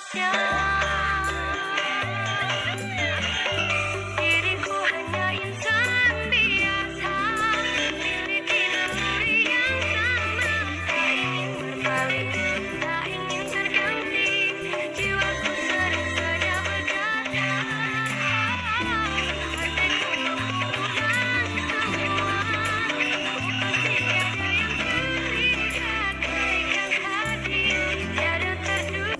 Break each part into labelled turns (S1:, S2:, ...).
S1: Diriku hanya insan biasa, memiliki naluri yang sama. Tak ingin berpaling, tak ingin terganti. Jiwaku sering saja berkata, hatiku mengumumkan semua. Pasti ada yang curiga, kebaikan hati tiada terduga.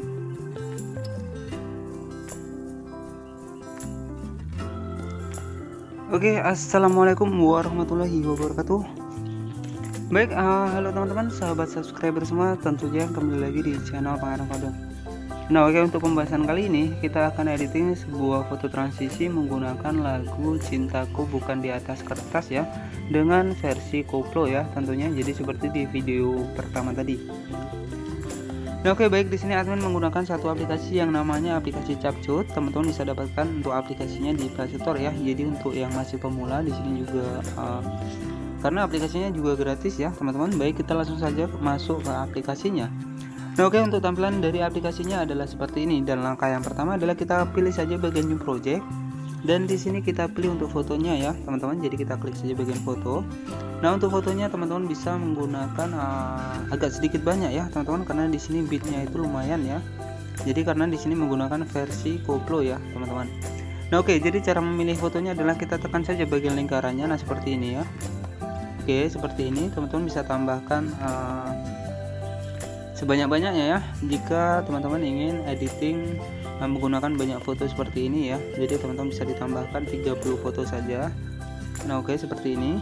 S2: Oke, assalamualaikum warahmatullahi wabarakatuh. Baik, halo teman-teman, sahabat subscriber semua, tentunya kembali lagi di channel Pangeran Kodok. Nah, oke, untuk pembahasan kali ini kita akan editing sebuah foto transisi menggunakan lagu Cintaku Bukan di Atas Kertas ya, dengan versi koplo ya, tentunya. Jadi seperti di video pertama tadi. Nah, oke, baik, di sini admin menggunakan satu aplikasi yang namanya aplikasi Capcut. Teman-teman bisa dapatkan untuk aplikasinya di Play Store ya. Jadi untuk yang masih pemula di sini juga karena aplikasinya juga gratis ya, teman-teman. Baik, kita langsung saja masuk ke aplikasinya. Nah, oke, untuk tampilan dari aplikasinya adalah seperti ini. Dan langkah yang pertama adalah kita pilih saja bagian New Project. Dan di sini kita pilih untuk fotonya ya, teman-teman. Jadi kita klik saja bagian foto. Nah, untuk fotonya teman-teman bisa menggunakan agak sedikit banyak ya, teman-teman, karena di sini bitnya itu lumayan ya. Jadi karena di sini menggunakan versi koplo ya, teman-teman. Nah, oke, jadi cara memilih fotonya adalah kita tekan saja bagian lingkarannya. Nah, seperti ini ya. Oke, seperti ini. Teman-teman bisa tambahkan sebanyak-banyaknya ya jika teman-teman ingin editing menggunakan banyak foto seperti ini ya. Jadi teman-teman bisa ditambahkan 30 foto saja. Nah, oke, seperti ini.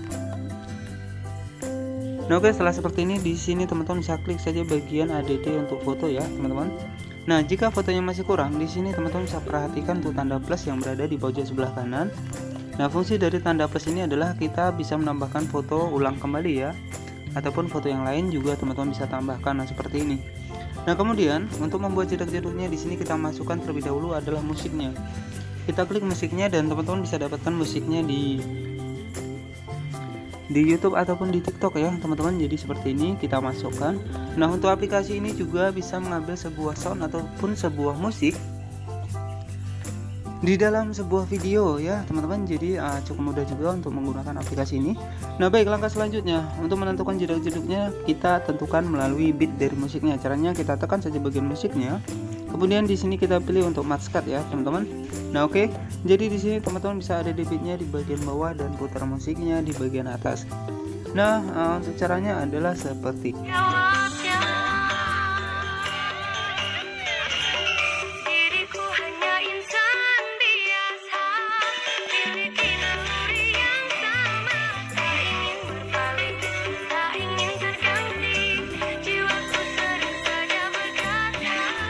S2: Nah, oke, setelah seperti ini di sini teman-teman bisa klik saja bagian ADD untuk foto ya, teman-teman. Nah, jika fotonya masih kurang, di sini teman-teman bisa perhatikan untuk tanda plus yang berada di pojok sebelah kanan. Nah, fungsi dari tanda plus ini adalah kita bisa menambahkan foto ulang kembali ya, ataupun foto yang lain juga teman-teman bisa tambahkan. Nah, seperti ini. Nah, kemudian untuk membuat jedak-jeduknya di sini kita masukkan terlebih dahulu adalah musiknya. Kita klik musiknya dan teman-teman bisa dapatkan musiknya di YouTube ataupun di TikTok ya, teman-teman. Jadi seperti ini kita masukkan. Nah, untuk aplikasi ini juga bisa mengambil sebuah sound ataupun sebuah musik di dalam sebuah video ya, teman-teman. Jadi cukup mudah juga untuk menggunakan aplikasi ini. Nah, baik, langkah selanjutnya untuk menentukan jedak-jeduknya kita tentukan melalui beat dari musiknya. Caranya kita tekan saja bagian musiknya. Kemudian di sini kita pilih untuk match cut ya, teman-teman. Nah, oke. Jadi di sini teman-teman bisa ada beatnya di bagian bawah dan putar musiknya di bagian atas. Nah, untuk caranya adalah seperti
S1: Diriku hanya insan biasa, memiliki naluri yang sama. Tak ingin berpaling, tak ingin terganti. Jiwaku sering saja berkata,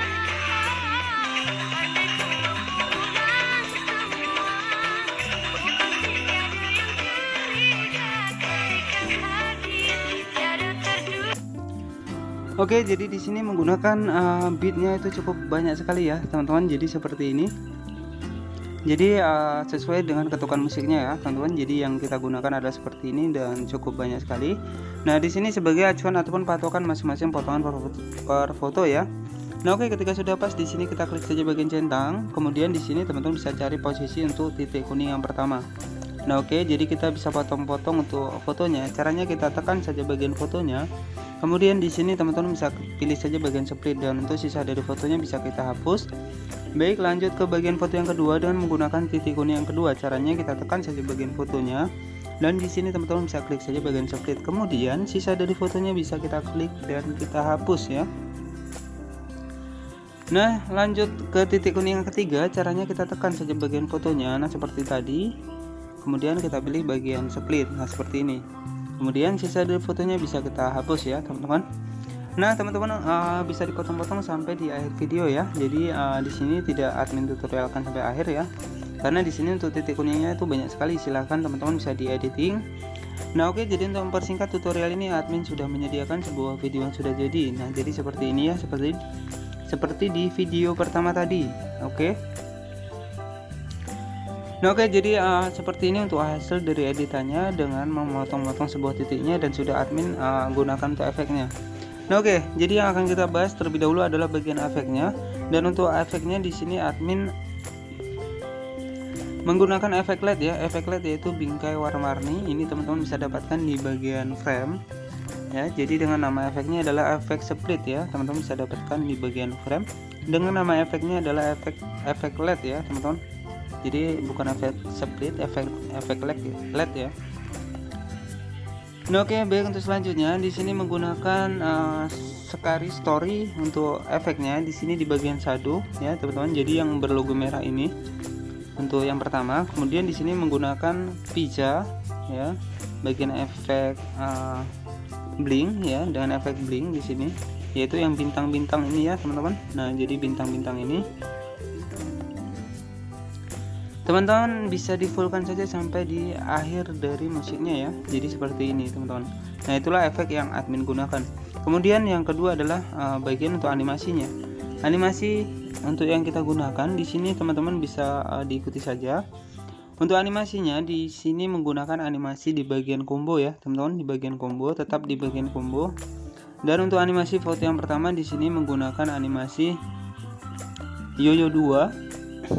S1: hatiku mengumumkan semua. Pasti ada yang curiga, kebaikan hati tiada terduga.
S2: Oke, jadi di sini menggunakan beatnya itu cukup banyak sekali ya, teman-teman. Jadi seperti ini. Jadi sesuai dengan ketukan musiknya ya, teman-teman. Jadi yang kita gunakan adalah seperti ini dan cukup banyak sekali. Nah, di sini sebagai acuan ataupun patokan masing-masing potongan per foto ya. Nah, oke, ketika sudah pas di sini kita klik saja bagian centang. Kemudian di sini teman-teman bisa cari posisi untuk titik kuning yang pertama. Nah, oke, jadi kita bisa potong-potong untuk fotonya. Caranya kita tekan saja bagian fotonya. Kemudian di sini teman-teman bisa pilih saja bagian split dan untuk sisa dari fotonya bisa kita hapus. Baik, lanjut ke bagian foto yang kedua dengan menggunakan titik kuning yang kedua. Caranya kita tekan saja bagian fotonya dan di sini teman-teman bisa klik saja bagian split. Kemudian sisa dari fotonya bisa kita klik dan kita hapus ya. Nah, lanjut ke titik kuning yang ketiga. Caranya kita tekan saja bagian fotonya. Nah, seperti tadi. Kemudian kita pilih bagian split. Nah, seperti ini. Kemudian sisa dari fotonya bisa kita hapus ya, teman-teman. Nah, teman-teman bisa dipotong-potong sampai di akhir video ya. Jadi di sini tidak admin tutorialkan sampai akhir ya. Karena di sini untuk titik kuningnya itu banyak sekali. Silahkan teman-teman bisa diediting. Nah, oke, jadi untuk mempersingkat tutorial ini admin sudah menyediakan sebuah video yang sudah jadi. Nah, jadi seperti ini ya, seperti di video pertama tadi. Oke. Nah, oke, jadi seperti ini untuk hasil dari editannya dengan memotong-motong sebuah titiknya dan sudah admin gunakan untuk efeknya. Nah, oke, jadi yang akan kita bahas terlebih dahulu adalah bagian efeknya. Dan untuk efeknya di sini admin menggunakan efek LED ya. Efek LED yaitu bingkai warna-warni. Ini teman-teman bisa dapatkan di bagian frame ya. Jadi dengan nama efeknya adalah efek split ya. Teman-teman bisa dapatkan di bagian frame. Dengan nama efeknya adalah efek LED ya, teman-teman. Jadi bukan efek split, efek LED ya. Nah, oke, baik, untuk selanjutnya di sini menggunakan Sekari Story untuk efeknya di sini di bagian shadow ya, teman-teman. Jadi yang berlogo merah ini untuk yang pertama. Kemudian di sini menggunakan pizza ya, bagian efek bling ya, dengan efek bling di sini, yaitu yang bintang-bintang ini ya, teman-teman. Nah, jadi bintang-bintang ini teman-teman bisa di fullkan saja sampai di akhir dari musiknya ya. Jadi seperti ini, teman-teman. Nah, itulah efek yang admin gunakan. Kemudian yang kedua adalah bagian untuk animasinya. Animasi untuk yang kita gunakan di sini teman-teman bisa diikuti saja. Untuk animasinya di sini menggunakan animasi di bagian combo ya, teman-teman, di bagian combo, tetap di bagian combo. Dan untuk animasi foto yang pertama di sini menggunakan animasi Yoyo 2.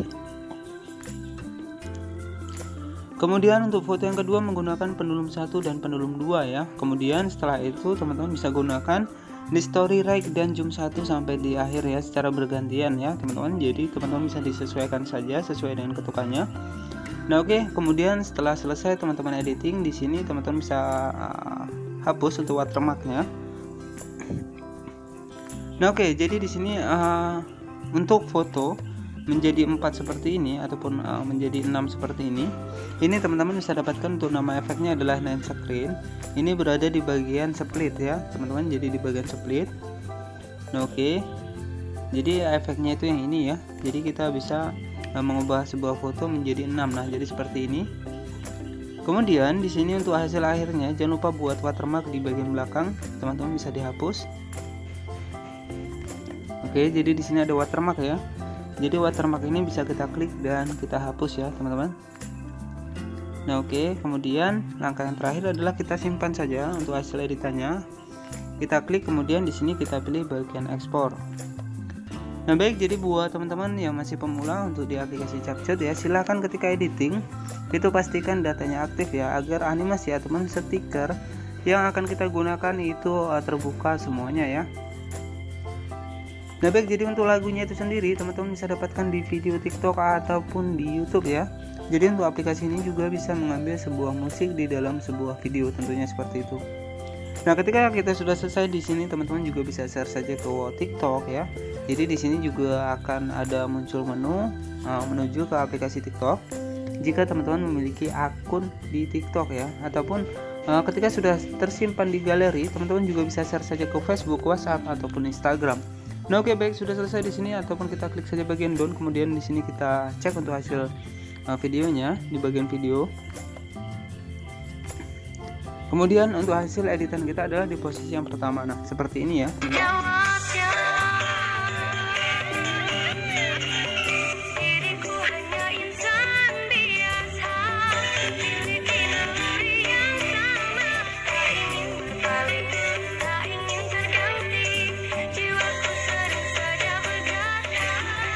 S2: Kemudian untuk foto yang kedua menggunakan pendulum 1 dan pendulum 2 ya. Kemudian setelah itu teman-teman bisa gunakan di story right dan zoom 1 sampai di akhir ya, secara bergantian ya, teman-teman. Jadi teman-teman bisa disesuaikan saja sesuai dengan ketukannya. Nah, oke, kemudian setelah selesai teman-teman editing di sini teman-teman bisa hapus untuk watermarknya. Nah, oke, jadi di sini untuk foto menjadi 4 seperti ini ataupun menjadi 6 seperti ini teman-teman bisa dapatkan untuk nama efeknya adalah nine screen. Ini berada di bagian split ya, teman-teman. Jadi di bagian split. Nah, oke, jadi efeknya itu yang ini ya. Jadi kita bisa mengubah sebuah foto menjadi 6. Nah, jadi seperti ini. Kemudian di sini untuk hasil akhirnya jangan lupa buat watermark di bagian belakang, teman-teman bisa dihapus. Oke, jadi di sini ada watermark ya. Jadi watermark ini bisa kita klik dan kita hapus ya, teman-teman. Nah, oke, kemudian langkah yang terakhir adalah kita simpan saja untuk hasil editannya. Kita klik, kemudian di sini kita pilih bagian ekspor. Nah, baik, jadi buat teman-teman yang masih pemula untuk di aplikasi CapCut ya, silahkan ketika editing itu pastikan datanya aktif ya, agar animasi ataupun stiker yang akan kita gunakan itu terbuka semuanya ya. Nah, baik, jadi untuk lagunya itu sendiri teman-teman bisa dapatkan di video TikTok ataupun di YouTube ya. Jadi untuk aplikasi ini juga bisa mengambil sebuah musik di dalam sebuah video, tentunya seperti itu. Nah, ketika kita sudah selesai di sini teman-teman juga bisa share saja ke TikTok ya. Jadi di sini juga akan ada muncul menu menuju ke aplikasi TikTok jika teman-teman memiliki akun di TikTok ya, ataupun ketika sudah tersimpan di galeri teman-teman juga bisa share saja ke Facebook, WhatsApp ataupun Instagram. Nah, oke, baik, sudah selesai di sini, ataupun kita klik saja bagian down, kemudian di sini kita cek untuk hasil videonya di bagian video. Kemudian untuk hasil editan kita adalah di posisi yang pertama. Nah, seperti ini ya.
S1: Diriku hanya insan biasa, memiliki naluri yang sama, tak ingin berpaling, tak ingin terganti, jiwaku sering saja berkata,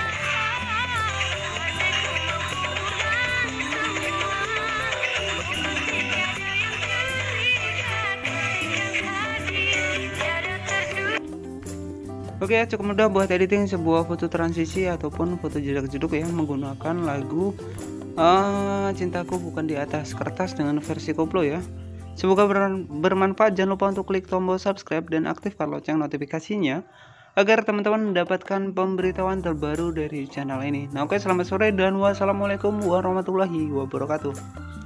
S1: andai ku mampu ubah semua, mungkin pasti tiada yang curiga, ketika hadir tiada terduga.
S2: Oke, cukup mudah buat editing sebuah foto transisi ataupun foto jedak jeduk ya, menggunakan lagu Cintaku Bukan di Atas Kertas dengan versi koplo ya. Semoga bermanfaat. Jangan lupa untuk klik tombol subscribe dan aktifkan lonceng notifikasinya agar teman-teman mendapatkan pemberitahuan terbaru dari channel ini. Nah, oke, selamat sore dan wassalamualaikum warahmatullahi wabarakatuh.